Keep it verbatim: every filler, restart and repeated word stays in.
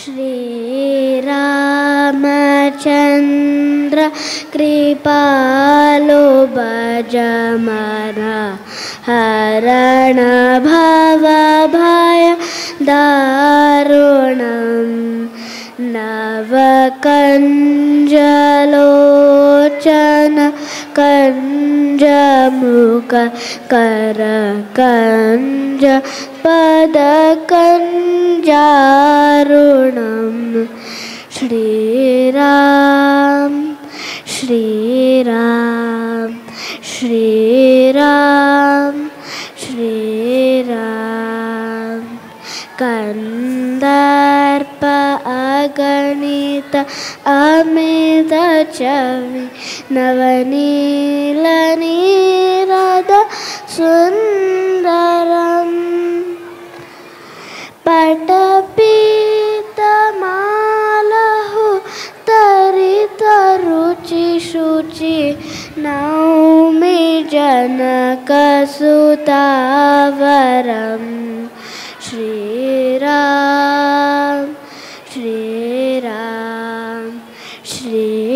श्रीरामचन्द्र कृपालो भजमना हरण भवभय दारुणं नवकञ्जलोचन कञ्जमुख करकञ्ज पदकञ्जारुणं श्रीराम श्रीराम श्रीराम श्रीराम कंदर्प अगणित अमित चवि नवनील नीरद सुंदरम पटपीतमालहु तरित रुचि शुचि नौमि जनकसुतावरम् श्रीराम श्रीराम श्री